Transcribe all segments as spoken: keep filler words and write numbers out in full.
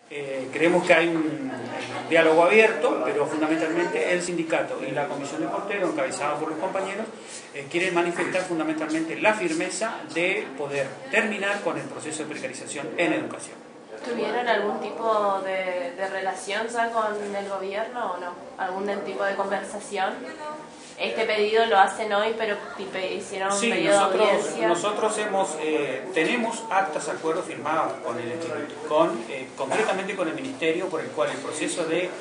Eh, creemos que hay un diálogo abierto, pero fundamentalmente el sindicato y la comisión de porteros, encabezada por los compañeros, eh, quieren manifestar fundamentalmente la firmeza de poder terminar con el proceso de precarización en educación. ¿Tuvieron algún tipo de, de relación ya con el gobierno o no? ¿Algún tipo de conversación? Este pedido lo hacen hoy, pero hicieron sí, un pedido nosotros, de audiencia. nosotros hemos, eh, tenemos actas, acuerdos firmados con el instituto, con, eh, concretamente con el ministerio, por el cual el proceso de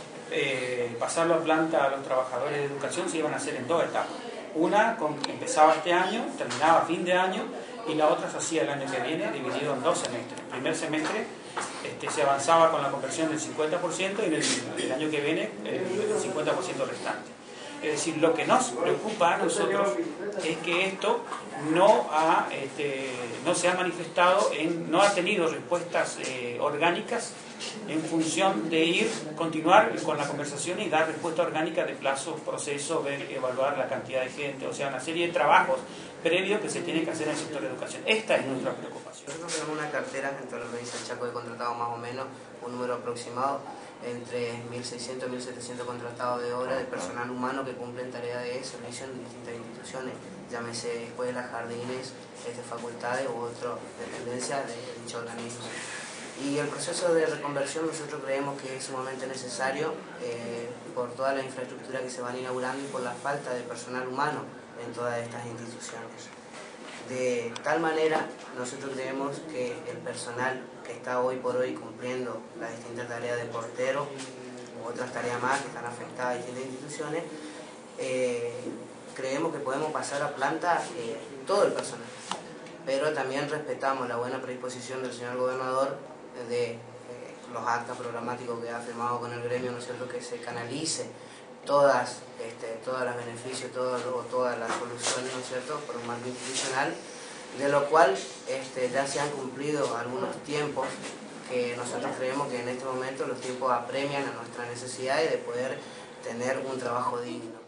eh, pasarlo a planta a los trabajadores de educación se iban a hacer en dos etapas. Una con, empezaba este año, terminaba a fin de año, y la otra se hacía el año que viene, dividido en dos semestres. El primer semestre este, se avanzaba con la conversión del cincuenta por ciento y en el, el año que viene el cincuenta por ciento restante. Es decir, lo que nos preocupa a nosotros es que esto no, ha, este, no se ha manifestado, en, no ha tenido respuestas eh, orgánicas en función de ir, continuar con la conversación y dar respuesta orgánica de plazos, procesos, ver, evaluar la cantidad de gente, o sea, una serie de trabajos previos que se tienen que hacer en el sector de educación. Esta es nuestra preocupación. Nosotros tenemos una cartera en toda la provincia del Chaco de contratados más o menos, un número aproximado, entre mil seiscientos y mil setecientos contratados de obra de personal humano que cumplen tareas de servicio en distintas instituciones, llámese escuelas, jardines, este, facultades u otras dependencias de dicho organismo. Y el proceso de reconversión nosotros creemos que es sumamente necesario eh, por toda la infraestructura que se van inaugurando y por la falta de personal humano en todas estas instituciones. De tal manera, nosotros creemos que el personal que está hoy por hoy cumpliendo las distintas tareas de portero u otras tareas más que están afectadas a distintas instituciones, eh, creemos que podemos pasar a planta eh, todo el personal. Pero también respetamos la buena predisposición del señor gobernador de eh, los actas programáticos que ha firmado con el gremio, ¿no es cierto?, que se canalice todas, este, todos los beneficios, todo, o todas las soluciones, ¿no es cierto?, por un marco institucional, de lo cual este, ya se han cumplido algunos tiempos que nosotros creemos que en este momento los tiempos apremian a nuestra necesidad de poder tener un trabajo digno.